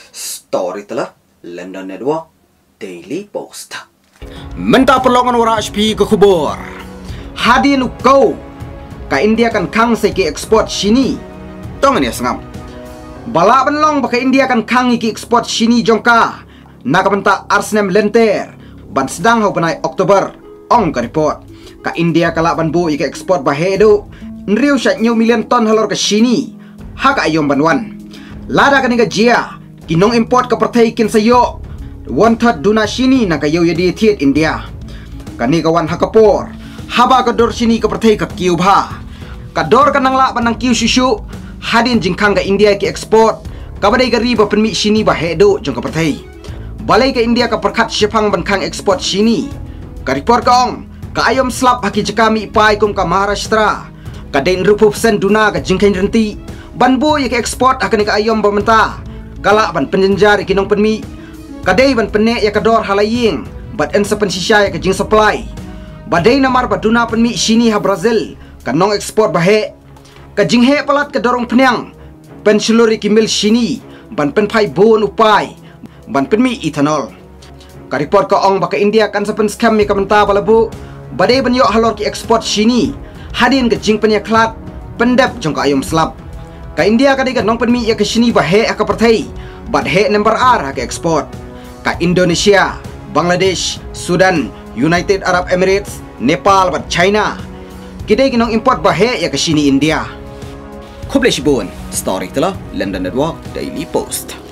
Story telah London Network Daily Post. Menta perlongan wara HP ke kubur. Hadi nukau ka India kan kang seki ekspor sini. Tongan ya sengam. Bala benlong baka India kan kang iki ekspor sini jongka. Naka benta Arsenal lenter. Ban sedang hau benai Oktober. Ong ka report. Ka India kala ban bu iki ekspor bahedo. Nriu syat nyu million ton halor ke sini. Haka ayom banwan. Lada ka niga jia. Kinong import ka pertai kin sayo. 1/3 duna sini na kayo yadi tiet India. Kani kawan hakapor. Haba kador sini ka pertai ka kiu bha. Kador ka nang la banang kiu susu. Hadin jingkang ka India ki export. Kabadai ka riba penmi sini ba hedo jong ka pertai. Balai ka India ka perkat syepang bankang export sini. Ka report kaong. Ka ayom slap haki jakami ipai kum ka Maharashtra. Ka dain rupup sen duna ka jingkain renti. Banbo ya ka export hakani ka ayom bamenta. Kala ban penjenjar ikinong penmi. Kadai ban penek ya kador halaying. Bat en sepen sisya ya ka jing supply. Badai namar baduna penmi sini ha Brazil. Kanong export bahe. Ka jinghe palat ka dorong penyang. Pen seluri kimil sini. Ban pen pai bon upai. Ban penmi ethanol. Ka report ka ong baka India kan sepen scam ya ka menta balabu. Badai ban yok halor ki export sini. Hadin ka jing penya klat. Pendep jong ka ayom slap. Ka India kadai ka nong penmi ya ka sini bahe ka pertai. Bat he number R ha ka export. Ka Indonesia, Bangladesh, Sudan, United Arab Emirates, Nepal, bat China. Kidai kinong import bahe ya ke sini India. Kuble Shibun, Story telah London Network Daily Post.